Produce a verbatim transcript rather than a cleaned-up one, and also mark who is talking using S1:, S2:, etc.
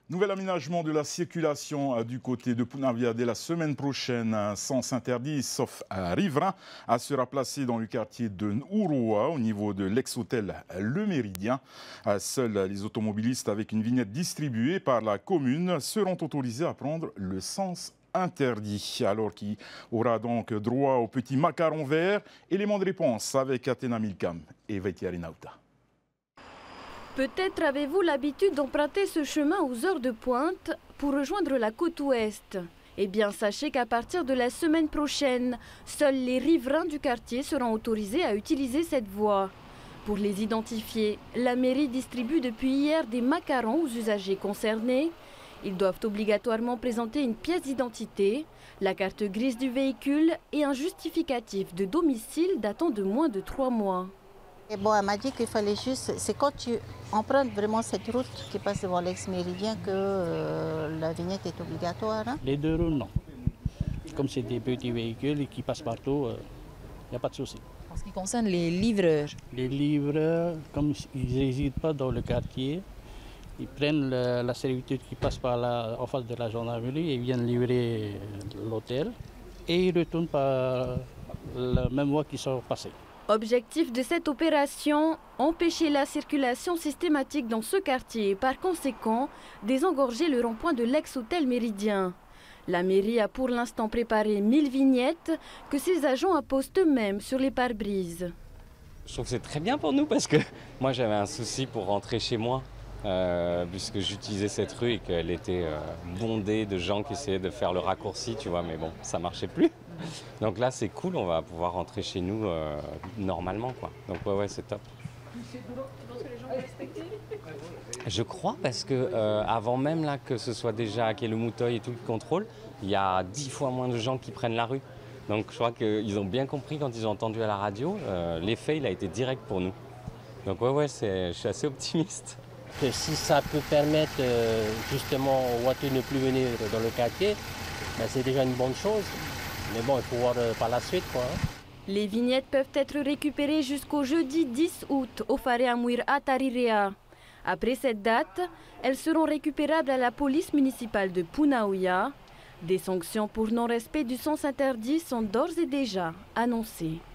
S1: Nouvel aménagement de la circulation du côté de Punavuia dès la semaine prochaine. Un sens interdit, sauf riverain, sera placé dans le quartier de N'Uroa, au niveau de l'ex-hôtel Le Méridien. Seuls les automobilistes avec une vignette distribuée par la commune seront autorisés à prendre le sens interdit. Alors qui aura donc droit au petit macaron vert? Élément de réponse avec Athéna Milcam et Vaitiari Nauta.
S2: Peut-être avez-vous l'habitude d'emprunter ce chemin aux heures de pointe pour rejoindre la côte ouest. Eh bien, sachez qu'à partir de la semaine prochaine, seuls les riverains du quartier seront autorisés à utiliser cette voie. Pour les identifier, la mairie distribue depuis hier des macarons aux usagers concernés. Ils doivent obligatoirement présenter une pièce d'identité, la carte grise du véhicule et un justificatif de domicile datant de moins de trois mois.
S3: Et bon, elle m'a dit qu'il fallait juste, c'est quand tu empruntes vraiment cette route qui passe devant l'ex-méridien que euh, la vignette est obligatoire. Hein?
S4: Les deux roues, non. Comme c'est des petits véhicules qui passent partout, il euh, n'y a pas de souci.
S5: En ce qui concerne les livreurs? Les
S4: livreurs, comme ils n'hésitent pas dans le quartier, ils prennent le, la servitude qui passe par la, en face de la gendarmerie et viennent livrer l'hôtel et ils retournent par la même voie qu'ils sont passés.
S2: Objectif de cette opération, empêcher la circulation systématique dans ce quartier et par conséquent désengorger le rond-point de l'ex-hôtel Méridien. La mairie a pour l'instant préparé mille vignettes que ses agents apposent eux-mêmes sur les pare-brises.
S6: Je trouve que c'est très bien pour nous parce que moi j'avais un souci pour rentrer chez moi euh, puisque j'utilisais cette rue et qu'elle était euh, bondée de gens qui essayaient de faire le raccourci, tu vois, mais bon, ça marchait plus. Donc là, c'est cool, on va pouvoir rentrer chez nous euh, normalement, quoi. Donc ouais, ouais, c'est top. Tu penses que les gens vont respecter ? Je crois, parce que euh, avant même là que ce soit déjà à Kelemoutoy et tout le contrôle, il y a dix fois moins de gens qui prennent la rue. Donc je crois qu'ils ont bien compris quand ils ont entendu à la radio. Euh, l'effet, il a été direct pour nous. Donc ouais, ouais, je suis assez optimiste.
S7: Que si ça peut permettre euh, justement aux voitures de ne plus venir dans le quartier, ben, c'est déjà une bonne chose. Mais bon, il faut voir euh, par la suite, quoi. Hein.
S2: Les vignettes peuvent être récupérées jusqu'au jeudi dix août au Fareamouir à Tarirea. Après cette date, elles seront récupérables à la police municipale de Punavuia. Des sanctions pour non-respect du sens interdit sont d'ores et déjà annoncées.